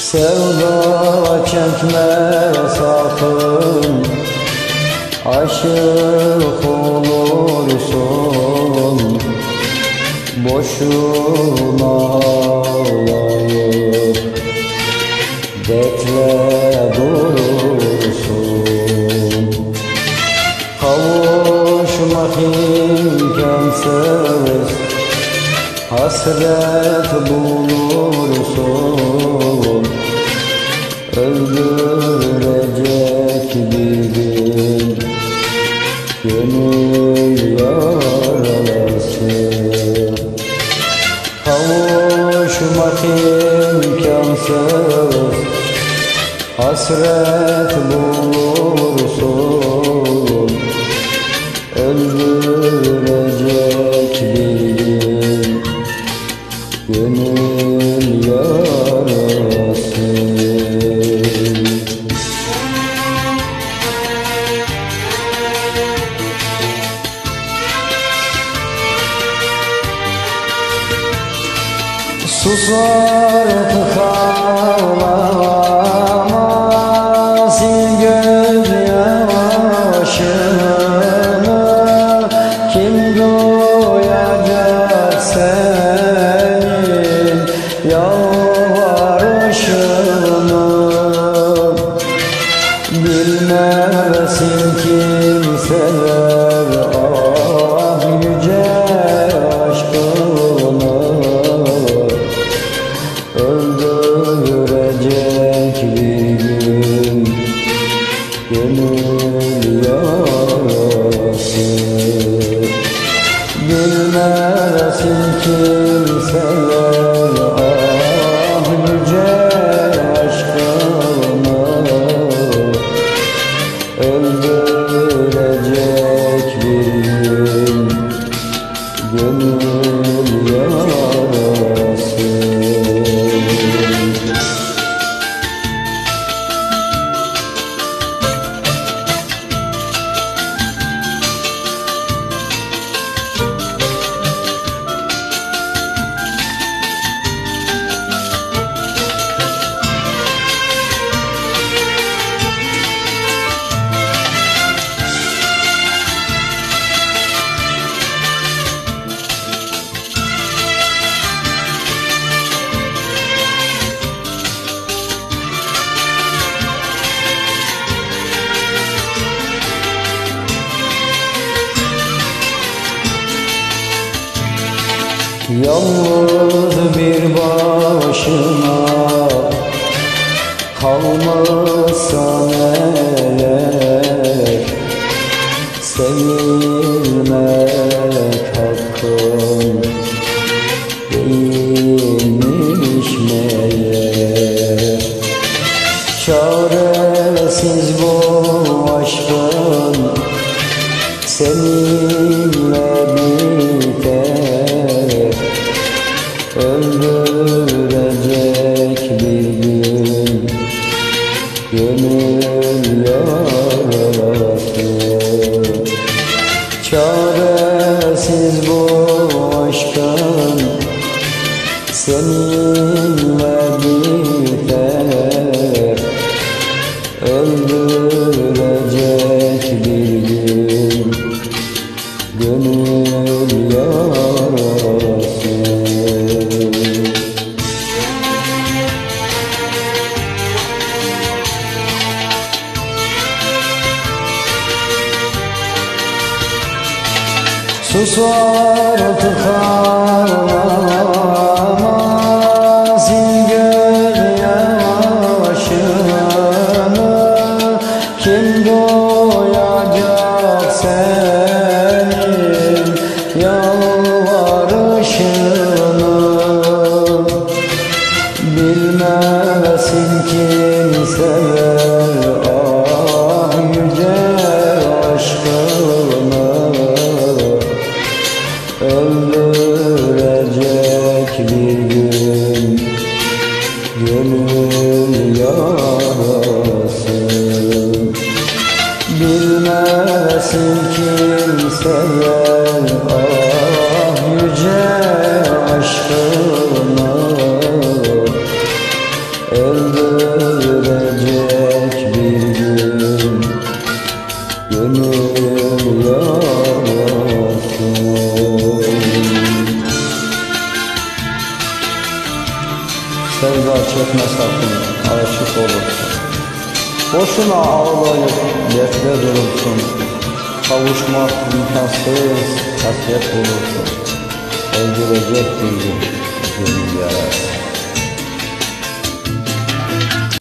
Sevda çekme sakın, aşık olursun, boşuna ağlayıp bekle durursun. Kavuşmak imkansız, hasret bulursun, öldürecek bir gün gönül yarası. Kavuşmak imkansız, hasret bulursun, öldürecek bir gün gönül yarası. Sus artık ağlama, sil gözyaşını. Kim duyacak senin yalvarışını? Bilmesin kimseler ah yüce aşkını. Öldürecek bir gün gönül yarası. Bilmesin kimseler ah yüce aşkını. Öldürecek bir gün gönül yarası. Yalnız bir başına kalmışsan eğer, sevilmek hakkın değilmiş meğer. Çaresiz bu aşkın seninle biter, öldürecek bir gün gönül yarası. Çaresiz bu aşkın seninle biter, öldürecek bir gün gönül yarası. Sus artık ağlama, sil gözyaşını. Kim doyacak senin yalvarışını? Bilmesin kimseler ah yüce aşkını. Sevda çekme sakın, aşık olursun. Boşuna ağlayıp dertte durursun. Kavuşmak imkansız, hasret bulursun. Öldürecek bir gün, zulüm yarası.